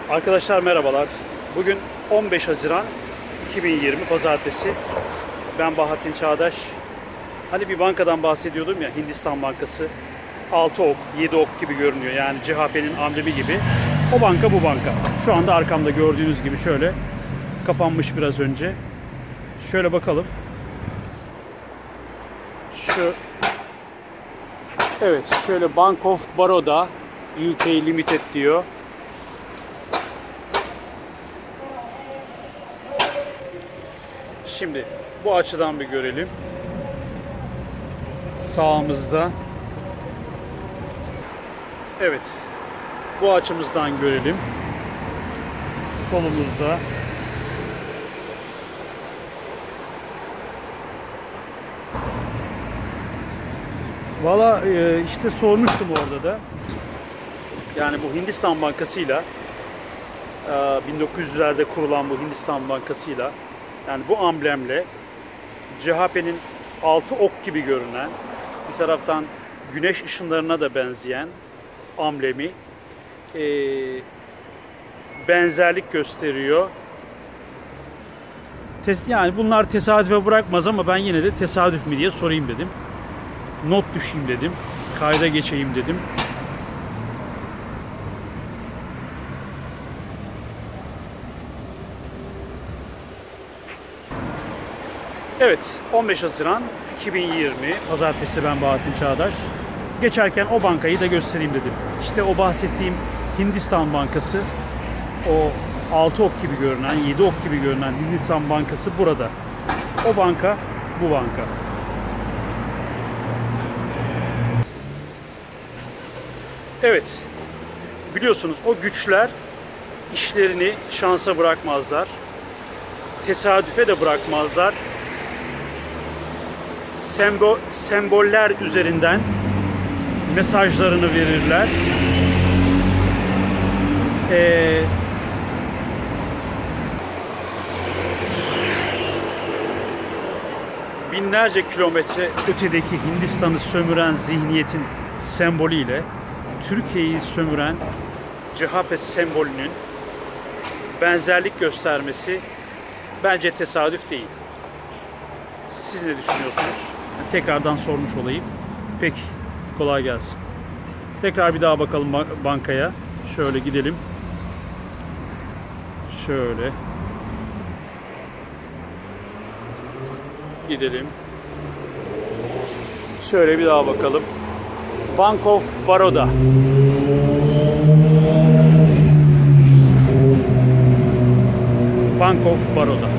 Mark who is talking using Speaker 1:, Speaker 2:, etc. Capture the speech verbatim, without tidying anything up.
Speaker 1: Arkadaşlar merhabalar. Bugün on beş Haziran iki bin yirmi Pazartesi. Ben Bahattin Çağdaş. Hani bir bankadan bahsediyordum ya, Hindistan Bankası. altı ok, yedi ok gibi görünüyor. Yani C H P'nin amblemi gibi. O banka bu banka. Şu anda arkamda gördüğünüz gibi şöyle kapanmış biraz önce. Şöyle bakalım. Şu Evet, şöyle Bank of Baroda U K Limited diyor. Şimdi bu açıdan bir görelim. Sağımızda. Evet. Bu açımızdan görelim. Solumuzda. Valla işte sormuştum orada da. Yani bu Hindistan Bankası'yla bin dokuz yüzlerde kurulan bu Hindistan Bankası'yla, yani bu amblemle C H P'nin altı ok gibi görünen, bir taraftan güneş ışınlarına da benzeyen amblemi e, benzerlik gösteriyor. Tes yani bunlar tesadüfe bırakmaz ama ben yine de tesadüf mü diye sorayım dedim. Not düşeyim dedim. Kayda geçeyim dedim. Evet, on beş Haziran iki bin yirmi Pazartesi, ben Bahattin Çağdaş. Geçerken o bankayı da göstereyim dedim. İşte o bahsettiğim Hindistan Bankası, o altı ok gibi görünen, yedi ok gibi görünen Hindistan Bankası burada. O banka, bu banka. Evet, biliyorsunuz o güçler işlerini şansa bırakmazlar. Tesadüfe de bırakmazlar. Sembol, semboller üzerinden mesajlarını verirler. Ee, binlerce kilometre ötedeki Hindistan'ı sömüren zihniyetin sembolüyle Türkiye'yi sömüren C H P sembolünün benzerlik göstermesi bence tesadüf değil. Siz ne düşünüyorsunuz? Tekrardan sormuş olayım. Peki, kolay gelsin. Tekrar bir daha bakalım bankaya. Şöyle gidelim. Şöyle. Gidelim. Şöyle bir daha bakalım. Bank of Baroda. Bank of Baroda.